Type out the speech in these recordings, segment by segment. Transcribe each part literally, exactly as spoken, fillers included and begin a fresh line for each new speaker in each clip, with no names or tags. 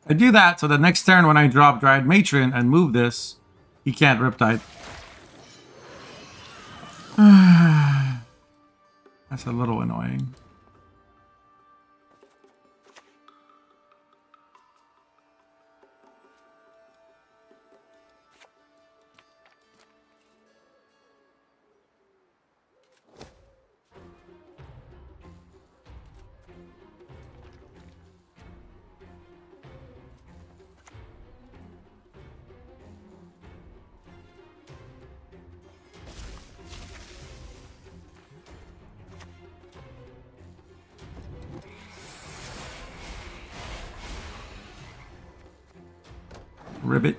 I do that so the next turn when I drop Dryad Matron and move this, he can't Riptide. That's a little annoying. Ribbit.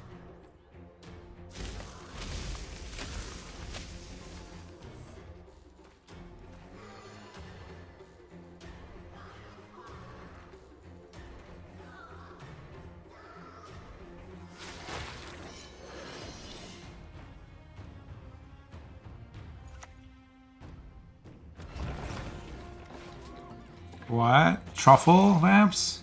What? Truffle Vamps?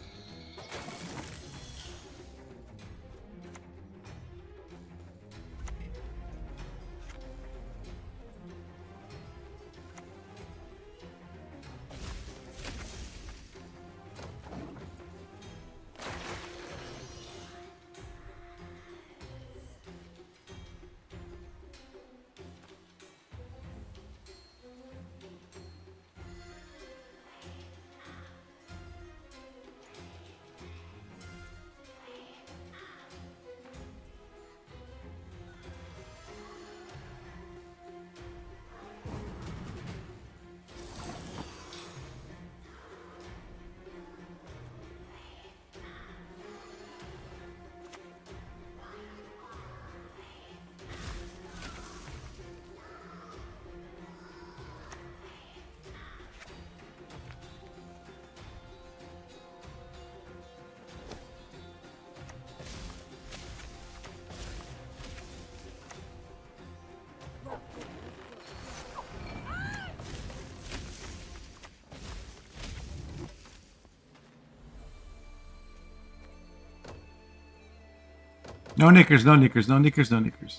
No knickers, no knickers, no knickers, no knickers.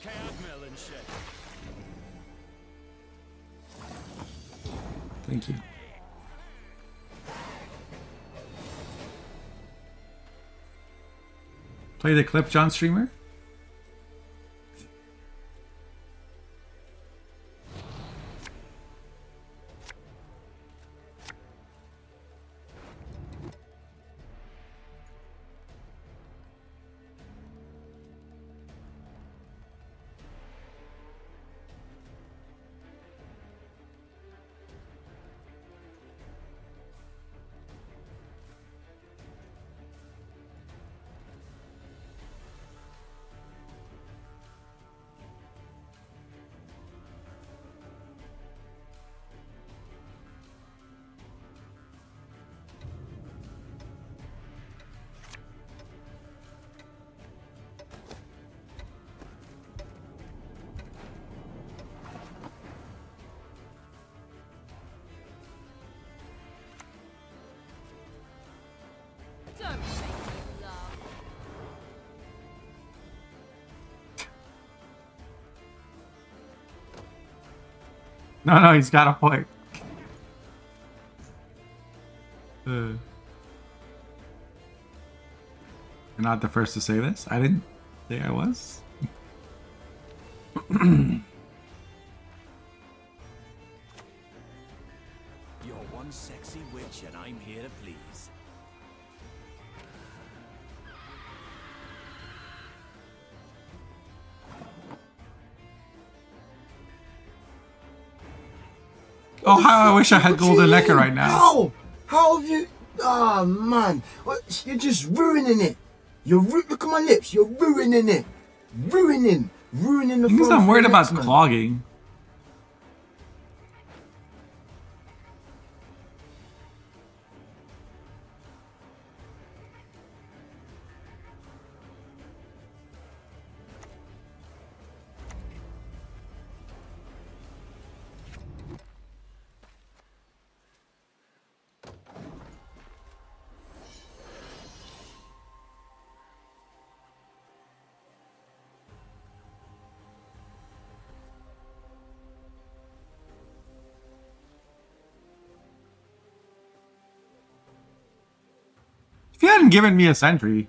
Thank you. Play the clip, John Streamer. No, no, he's got a point. Uh, you're not the first to say this. I didn't say I was.
You're one sexy witch and I'm here to please.
Oh, how I wish I had golden lecker right now.
How? How have you... Oh, man. What? You're just ruining it. You're ru Look at my lips. You're ruining it. Ruining. Ruining the
Because
fun
I'm
for
worried
the
about
next man.
clogging. you hadn't given me a sentry.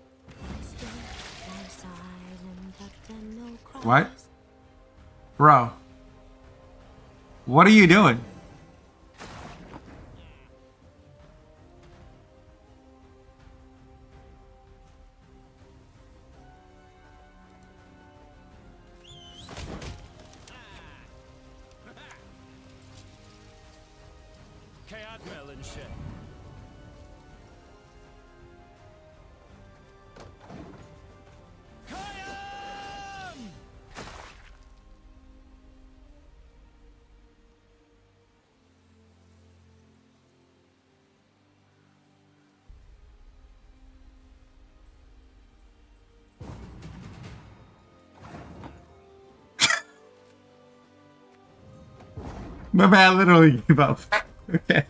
What? Bro. What are you doing?
Scoia'tael and shit.
My man literally gave up. Okay.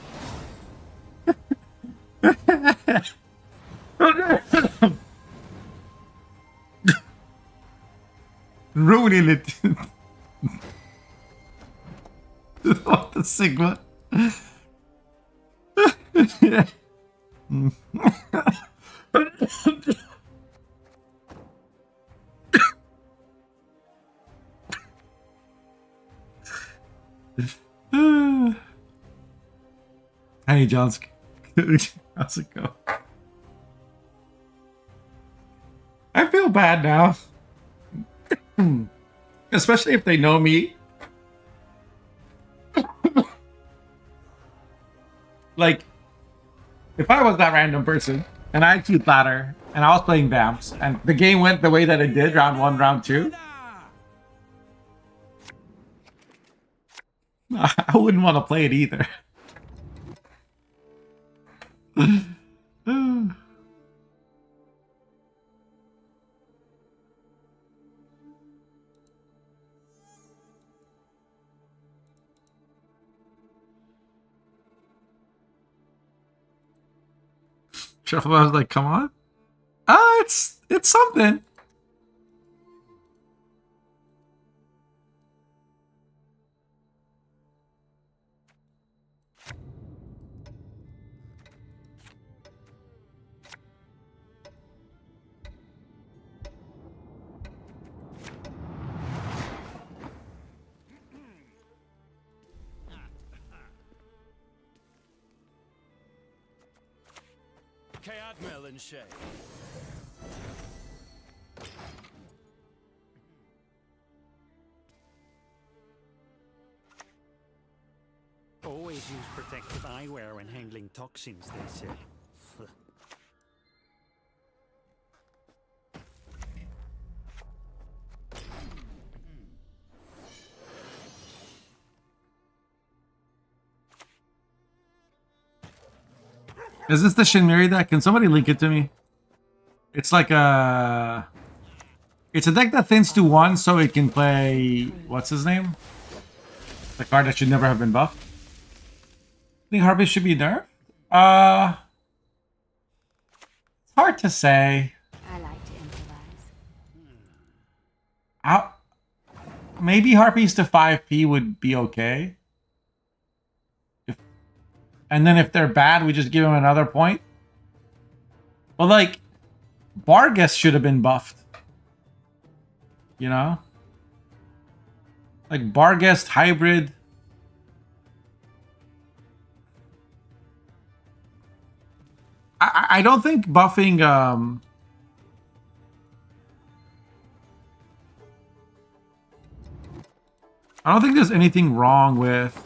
Ruining it. What the Sigma? Hey, John's. How's it go? I feel bad now. Especially if they know me. Like, if I was that random person, and I had Tooth Ladder, and I was playing Vamps, and the game went the way that it did, round one, round two, I wouldn't want to play it either. Shuffle, I was like, come on. Ah, it's it's something.
Scoia'tael and shit.
Always use protective eyewear when handling toxins, they say.
Is this the Shinmiri deck? Can somebody link it to me? It's like a... It's a deck that thins to one so it can play... What's his name? The card that should never have been buffed. I think Harpy should be nerfed? Uh... It's hard to say.
I like to improvise.
How... Maybe Harpies to five P would be okay. And then if they're bad, we just give them another point. But like, Barghest should have been buffed. You know? Like Barghest hybrid. I, I don't think buffing... Um, I don't think there's anything wrong with...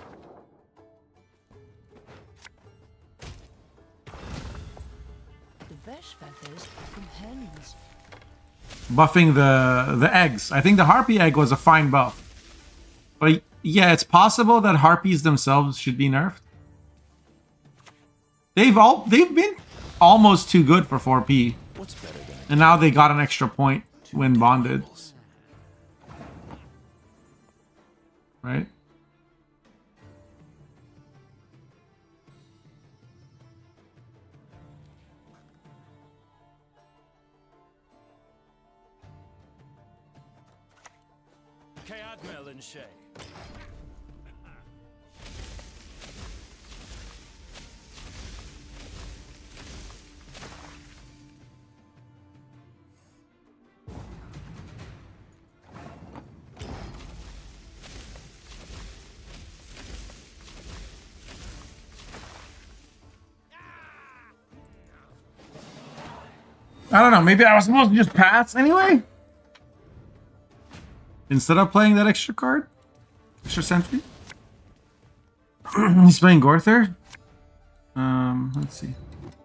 buffing the the eggs. I think the Harpy egg was a fine buff. But yeah, it's possible that Harpies themselves should be nerfed. They've all they've been almost too good for four P. And now they got an extra point when bonded. Right?
Scoia'tael and shit.
I don't know. Maybe I was supposed to just pass anyway? Instead of playing that extra card? Extra sentry? He's playing Gorther? Um, let's see.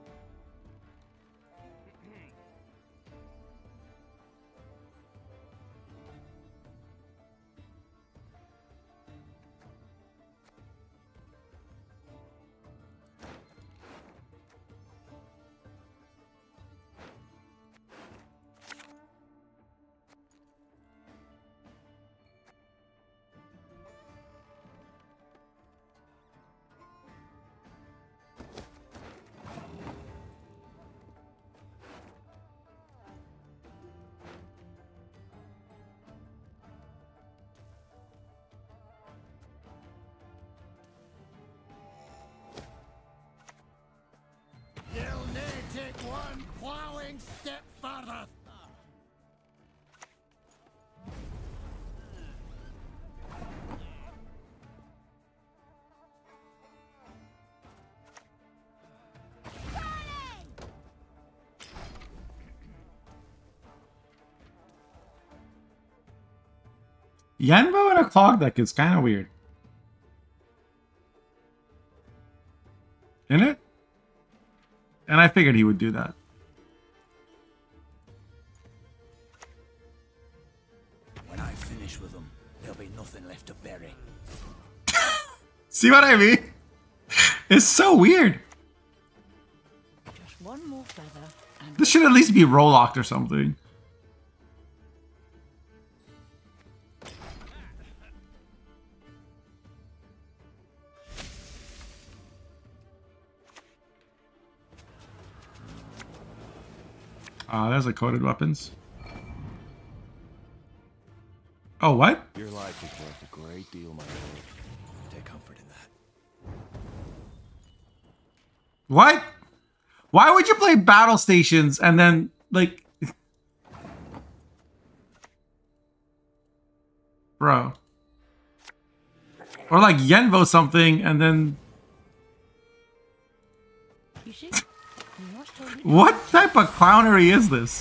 You'll need take one plowing step further.
Yenbo in a clog deck is kind of weird. Isn't it? And I figured he would do that.
When I finish with them, there'll be nothing left to bury.
See what I mean? It's so weird.
Just one more feather and
This should at least be roll locked or something. Ah, uh, there's a coded weapons. Oh, what?
Your life is worth a great deal, my lord. Take comfort in that.
What? Why would you play battle stations and then, like... Bro. Or like Yenvo something and then...
you see? You must hold it.
What type of clownery is this?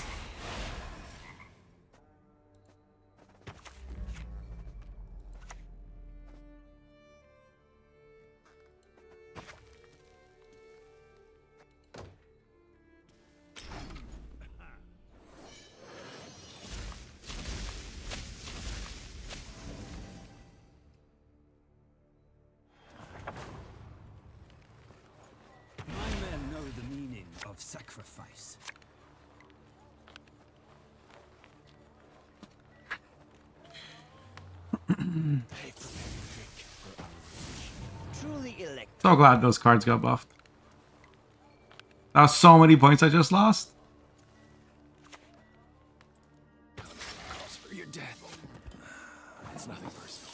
My men know the meaning of sacrifice.
Truly elect.
So glad those cards got buffed. That was so many points I just lost.
Calls for your death. It's nothing personal.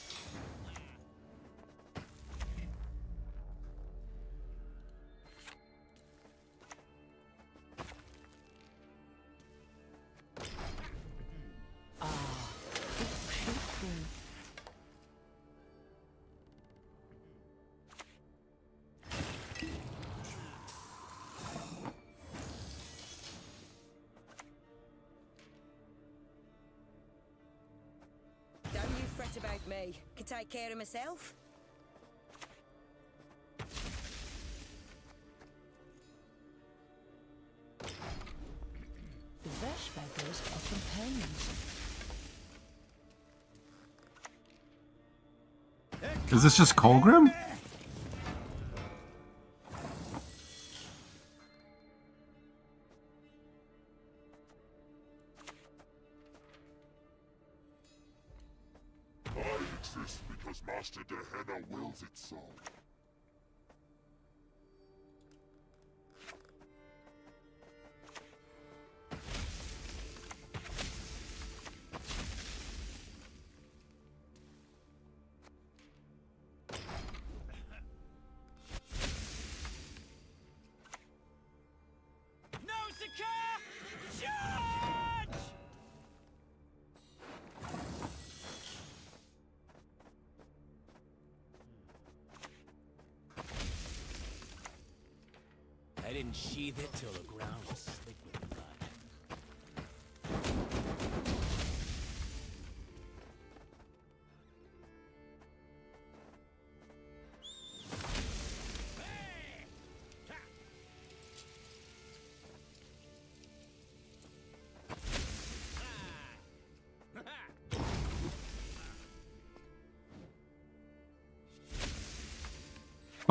Don't you fret about me. Can take care of myself.
The best beggars are companions.
Is this just Kolgrim?
I exist because Master Gehenna wills it so.
No secure! Charge! I didn't sheathe it till the ground was slick with blood.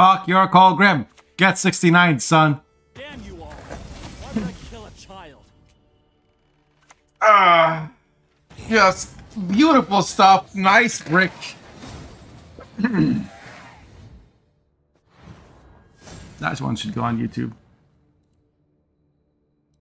Fuck your Kolgrim. Get sixty-nine, son.
Damn you all! Why did I kill a child?
Ah, yes, beautiful stuff. Nice brick. That one should go on YouTube.